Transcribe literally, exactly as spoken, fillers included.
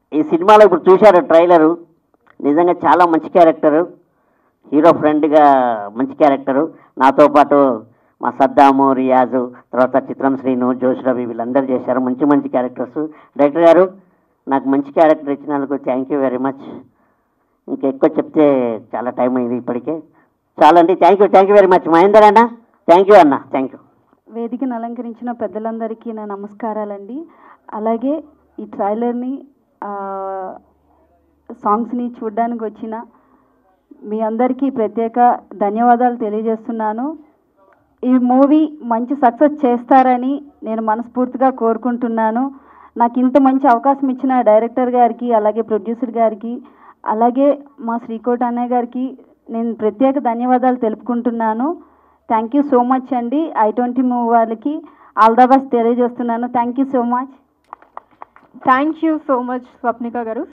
ఈ సినిమాలో ఇప్పుడు చూశారు ట్రైలరు, నిజంగా చాలా మంచి క్యారెక్టరు, హీరో ఫ్రెండ్గా మంచి క్యారెక్టరు. నాతో పాటు మా సద్దాము, రియాజు, తర్వాత చిత్రం శ్రీను, జోష్ రవి వీళ్ళందరూ చేశారు మంచి మంచి క్యారెక్టర్స్. డైరెక్టర్ గారు నాకు మంచి క్యారెక్టర్ ఇచ్చినందుకు థ్యాంక్ యూ వెరీ మచ్. ఇంకా ఎక్కువ చెప్తే చాలా టైం అయింది ఇప్పటికే. చాలండి. Thank you thank you very much. Mahender అన్న థ్యాంక్ యూ అన్న. Thank you. వేదికను అలంకరించిన పెద్దలందరికీ నా నమస్కారాలండి. అలాగే ఈ ట్రైలర్ని సాంగ్స్ని చూడడానికి వచ్చిన మీ అందరికీ ప్రత్యేక ధన్యవాదాలు తెలియజేస్తున్నాను. ఈ మూవీ మంచి సక్సెస్ చేస్తారని నేను మనస్ఫూర్తిగా కోరుకుంటున్నాను. నాకు ఇంత మంచి అవకాశం ఇచ్చిన డైరెక్టర్ గారికి, అలాగే ప్రొడ్యూసర్ గారికి, అలాగే మా శ్రీకోట అన్నయ్య గారికి నేను ప్రత్యేక ధన్యవాదాలు తెలుపుకుంటున్నాను. థ్యాంక్ యూ సో మచ్ అండి. ఐ ట్వంటీ మూవీ వాళ్ళకి ఆల్ ద బెస్ట్ తెలియజేస్తున్నాను. Thank you so much. Thank you so much Swapnika గారు.